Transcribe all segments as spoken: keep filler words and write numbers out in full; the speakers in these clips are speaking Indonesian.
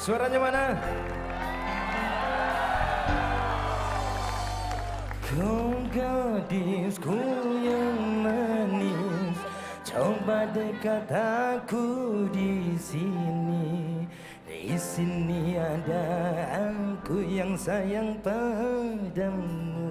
Suaranya mana? Kau gadisku yang manis, coba dekat aku di sini. Di sini ada aku yang sayang padamu.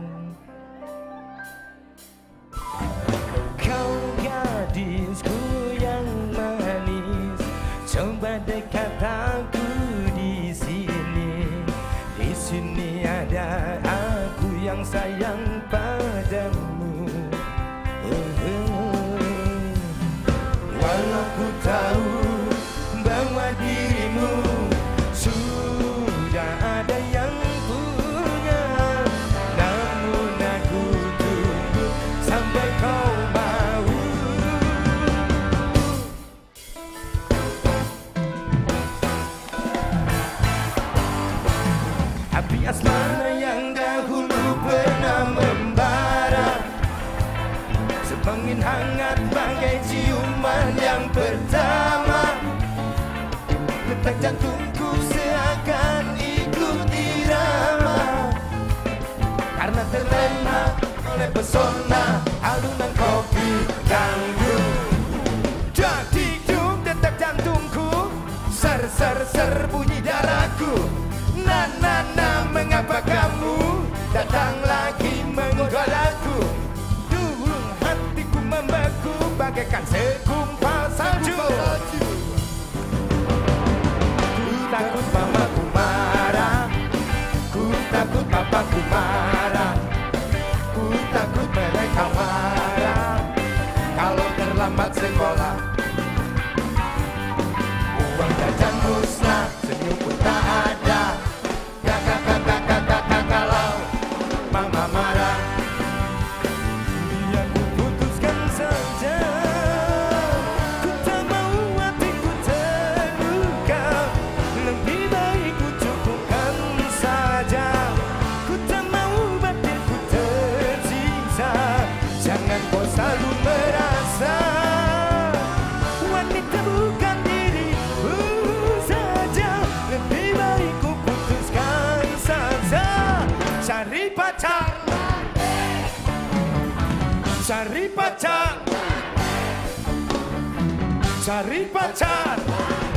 Kau gadisku yang manis, coba dekat aku di sini. Di sini ada aku yang sayang padamu. uh, uh. Walau ku tahu bahwa dirimu sudah ada yang punya, namun aku tunggu sampai kau mau. Api asmara yang dahulu pernah membara, sebangin hangat bagai ciuman yang pertama. Detak jantungku seakan ikut irama, karena terlena oleh pesona alunan kopi dangdut. Jadi dum detak jantungku, ser ser ser bunyi darahku. Na na na, mengapa kamu datang lagi menggol aku? Dulu hatiku membeku bagaikan segumpal salju. Ku takut mamaku marah, ku takut papaku marah, ku takut mereka marah kalau terlambat sekolah. Uang jajan musnah, senyum pun tak ada. Kalau mama marah, biar ku putuskan saja. Ku tak mau hatiku terluka, lebih baik ku cukupkan saja. Ku tak mau batinku tersiksa. Jangan kau selalu merasa wanita bukan dirimu saja. Lebih baik ku putuskan saja. Cari pacar, cari pacar, cari pacar.